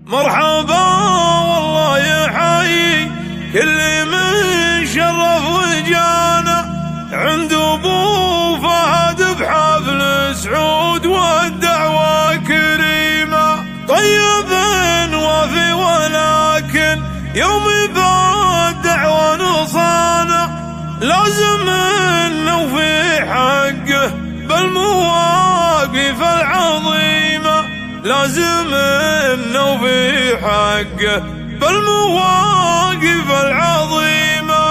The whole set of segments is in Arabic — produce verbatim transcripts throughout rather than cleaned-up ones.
مرحبا والله يحيي كل من شرف وجانا عند ابو فهد بحفل سعود والدعوة كريمة. طيب وفي ولكن يوم ذا الدعوة نصانا لازم نوفي حقه بالمواقف العظيمة، لازم نوفي حقه بالمواقف العظيمة.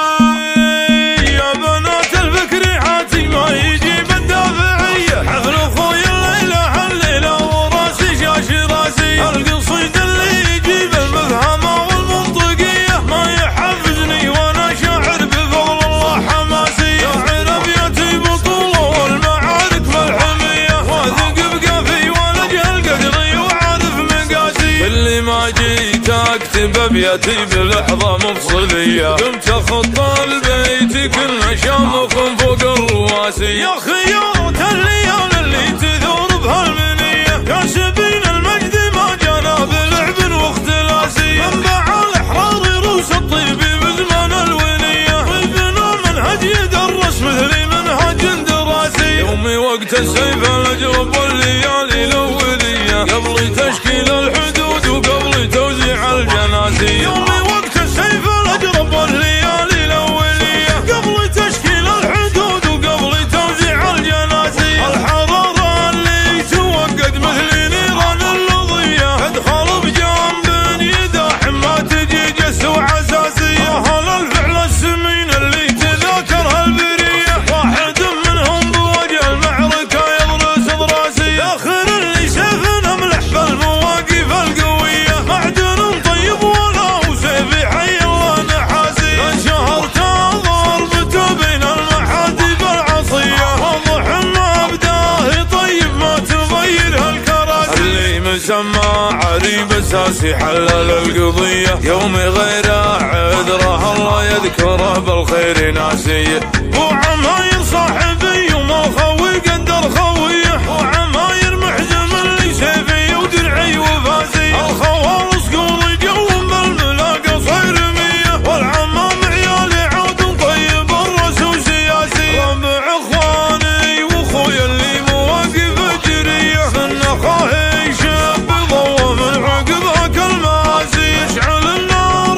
يا بنات الفكر حاتي ما يجيب الدافعية، حفل اخوي الليلة هالليلة وراسي شاش راسي، القصيد اللي يجيب المفهمة والمنطقية ما يحفزني وانا شاعر بفضل الله حماسي. شاعر ابياتي بطولة والمعارك في الحمية، واثق بقافي ولجه القدري وعارف مقاسي. اللي ما جيت اكتب ابياتي بلحظة مفصلية، قمت اخط البيت كل شامخ فوق الرواسي. يا خيوط الليالي اللي تثور بهالمنية، كاسبين المجد ما جانا بلعب واختلاسي. منبع الاحرار روس الطيبي بزمان الونية، طيبنا منهج يدرس مثلي منهج دراسي. يومي وقت السيف الاجرب والليالي الاولية، قبل تشكيل الحدود وقبل توزيع الجنازي. يومي وقت السيف الاجرب والليالي الاولية، قبل تشكيل الحدود وقبل توزيع الجنازي. الحرارة اللي توقد مثل نيران اللظية، ادخل بجنب يداحم ما تجي جس وعساسية. اهل الفعل السمين اللي تذاكر هالبرية، واحد منهم بوجه المعركة يضرس ضراسي. اخر اللي سيفنا ملح بالمواقف القوية، معدن طيب ولا وسيفي حي الله نحاسي. انشهرت ضربته بين المحادب العصية، واضح انه بداه طيب ما تغير هالكراسي. اللي مسمى عريب اساسي حلل القضية، يوم غيره عذره الله يذكره بالخير ناسي. وعماير صاحبي وما خوي قدر خويه، وعماير محزم اللي سيفي ودرعي وفاسي. الخوالص قول جو بالملاقى صير مية، والعمام عيالي عود طيب الرس وسياسي. ربع اخواني واخويا اللي مواقف جرية، من اخاهي شاب ضوى من عقبك الماسي. يشعل النار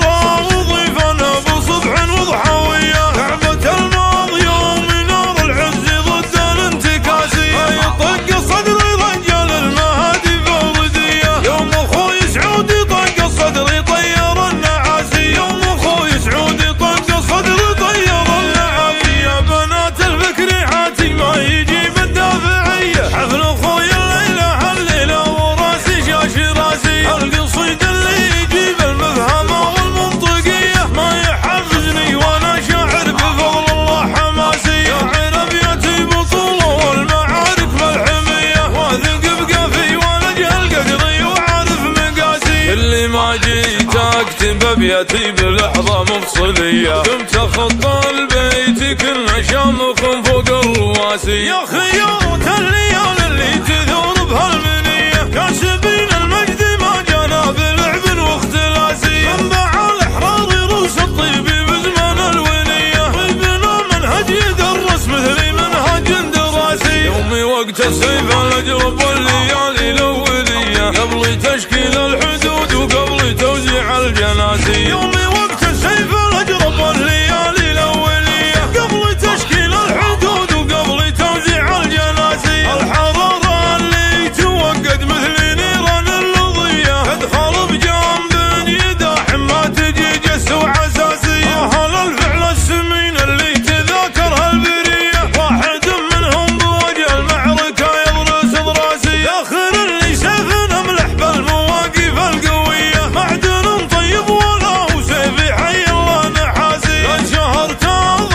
وضيفنا بصبح وضحاوية، لعبة الماضي يوم نار العز ضد الانتكاسي. يطق صدري رجال المهادي فوضية، يوم اخوي سعودي طق صدري طير النعاسي. يوم اخوي سعودي طق صدري طير النعاسي. يا بنات الفكر حاتي ما يجيب الدافعية، حفل اخوي الليلة هالليلة وراسي شاش راسي. القصيد اللي يجيب المفهمة والمنطقية ما يحفزني وانا شاعر بفضل الله حماسي. شاعر ابياتي بطولة والمعارك في الحمية، واثق بقافي ولجه القدري وعارف مقاسي. اللي ما جيت اكتب ابياتي بلحظة مفصلية، قمت اخط البيت كل شامخ فوق الرواسي. يا خيوط الليالي اللي تثور بهالمنية، كاسبين المجد ما جانا بلعب واختلاسي. منبع الاحرار روس الطيبي بزمان الونية، طيبنا منهج يدرس مثلي منهج دراسي. يومي وقت السيف الاجرب والليالي الاولية، قبل تشكيل الحدود وقبل توزيع الجنازي. يومي وقت السيف الاجرب والليالي الاولية، قبل تشكيل الحدود وقبل توزيع الجنازي. الحرارة اللي توقد مثل نيران اللظية، ادخل بجنب يداحم ما تجي جس وعساسي. اهل الفعل السمين اللي تذاكر هالبرية، واحد منهم بوجه المعركة يضرس ضراسي. اخر اللي سيفنا ملح بالمواقف القوية، معدن طيب ولا وسيفي حي الله نحاسي. انشهرت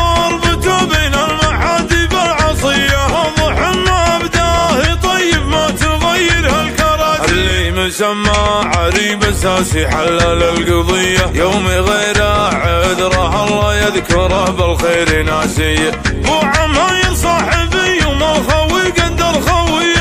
ضربته بين المحادب العصية، واضح انه بداه طيب ما تغير هالكراسي. اللي مسمى عريب اساسي حلل القضية، يوم غيره عذره الله يذكره بالخير ناسي. وعماير صاحبي وما خوي قدر خويه،